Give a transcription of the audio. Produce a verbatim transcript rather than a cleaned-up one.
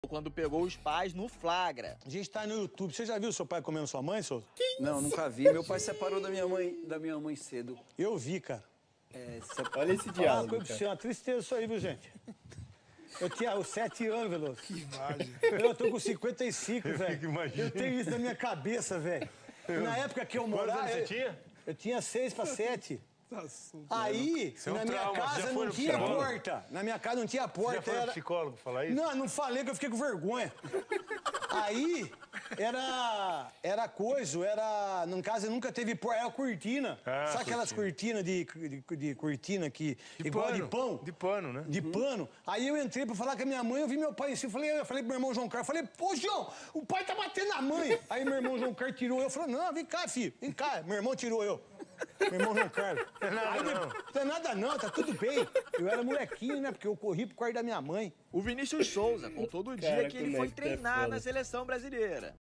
quando pegou os pais no flagra. A gente tá no YouTube. Você já viu seu pai comendo sua mãe, Souza? Não, nunca vi. Meu pai separou da minha mãe, da minha mãe cedo. Eu vi, cara. É, se... Olha esse Ah, diálogo, coisa pra você, é uma tristeza isso aí, viu, gente? Eu tinha os sete anos, Veloso. Que imagem. Eu tô com cinquenta e cinco, velho. imagina. Eu tenho isso na minha cabeça, velho. Na época que eu Quantos morava... anos você eu- tinha? Eu tinha seis pra sete. Tá Aí, Isso é um na minha trauma. Você já casa foi não no tinha psicólogo? porta. Na minha casa não tinha Você porta. já foi era... pro psicólogo falar isso? Não, não falei que eu fiquei com vergonha. Aí, era, era coisa, era... Na casa nunca teve porta, era cortina. Ah, Sabe aquelas cortinas de, de, de cortina que... De igual pano. de pão? De pano, né? De pano. Aí eu entrei pra falar com a minha mãe, eu vi meu pai em cima, eu falei, eu falei pro meu irmão João Carlos, falei, pô, João, o pai tá batendo na mãe. Aí meu irmão João Carlos tirou eu, falei, não, vem cá, filho, vem cá. Meu irmão tirou eu. Meu irmão João Carlos. Não é nada, Aí, não. Não é nada não, tá tudo bem. Eu era molequinho, né, porque eu corri pro quarto da minha mãe. O Vinícius Souza contou do dia Cara, que ele como é foi que tá treinar foda. na seleção brasileira.